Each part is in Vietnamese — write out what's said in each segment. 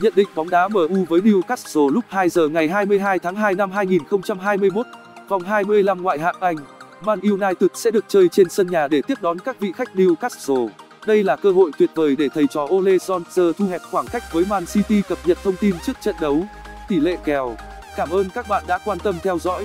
Nhận định bóng đá MU với Newcastle lúc 2 giờ ngày 22 tháng 2 năm 2021. Vòng 25 ngoại hạng Anh, Man United sẽ được chơi trên sân nhà để tiếp đón các vị khách Newcastle. Đây là cơ hội tuyệt vời để thầy trò Ole Solskjaer thu hẹp khoảng cách với Man City. Cập nhật thông tin trước trận đấu, tỷ lệ kèo. Cảm ơn các bạn đã quan tâm theo dõi.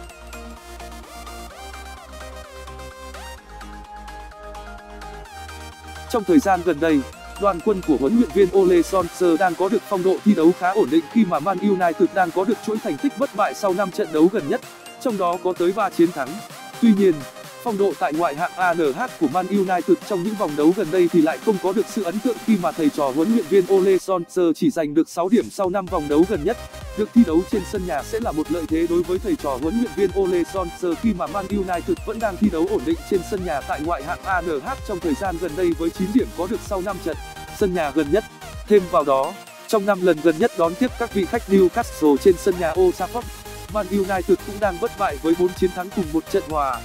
Trong thời gian gần đây, đoàn quân của huấn luyện viên Ole Solskjaer đang có được phong độ thi đấu khá ổn định khi mà Man United đang có được chuỗi thành tích bất bại sau 5 trận đấu gần nhất, trong đó có tới 3 chiến thắng. Tuy nhiên, phong độ tại ngoại hạng ANH của Man United trong những vòng đấu gần đây thì lại không có được sự ấn tượng khi mà thầy trò huấn luyện viên Ole Solskjaer chỉ giành được 6 điểm sau 5 vòng đấu gần nhất. Được thi đấu trên sân nhà sẽ là một lợi thế đối với thầy trò huấn luyện viên Ole Solskjaer khi mà Man United vẫn đang thi đấu ổn định trên sân nhà tại ngoại hạng ANH trong thời gian gần đây với 9 điểm có được sau 5 trận sân nhà gần nhất. Thêm vào đó, trong 5 lần gần nhất đón tiếp các vị khách Newcastle trên sân nhà Old Trafford, Man United cũng đang bất bại với 4 chiến thắng cùng 1 trận hòa.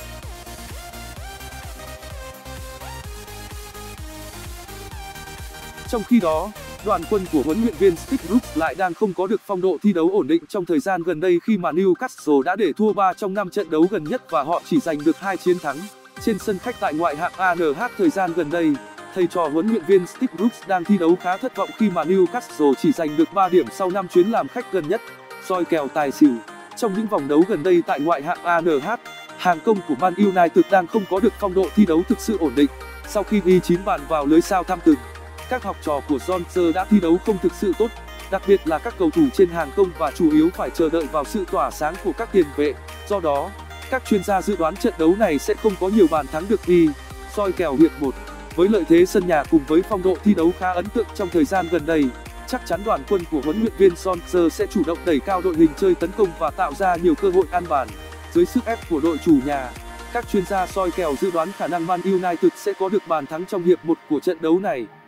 Trong khi đó, đoàn quân của huấn luyện viên Steve Bruce lại đang không có được phong độ thi đấu ổn định trong thời gian gần đây khi mà Newcastle đã để thua 3 trong 5 trận đấu gần nhất và họ chỉ giành được 2 chiến thắng trên sân khách tại ngoại hạng ANH. Thời gian gần đây, thầy trò huấn luyện viên Steve Bruce đang thi đấu khá thất vọng khi mà Newcastle chỉ giành được 3 điểm sau 5 chuyến làm khách gần nhất. Soi kèo tài xỉu. Trong những vòng đấu gần đây tại ngoại hạng ANH, hàng công của Man United đang không có được phong độ thi đấu thực sự ổn định. Sau khi ghi 9 bàn vào lưới Southampton, các học trò của Solskjaer đã thi đấu không thực sự tốt, đặc biệt là các cầu thủ trên hàng công và chủ yếu phải chờ đợi vào sự tỏa sáng của các tiền vệ. Do đó, các chuyên gia dự đoán trận đấu này sẽ không có nhiều bàn thắng được ghi. Soi kèo hiệp 1. Với lợi thế sân nhà cùng với phong độ thi đấu khá ấn tượng trong thời gian gần đây, chắc chắn đoàn quân của huấn luyện viên Solskjaer sẽ chủ động đẩy cao đội hình chơi tấn công và tạo ra nhiều cơ hội ăn bàn. Dưới sức ép của đội chủ nhà, các chuyên gia soi kèo dự đoán khả năng Man United sẽ có được bàn thắng trong hiệp 1 của trận đấu này.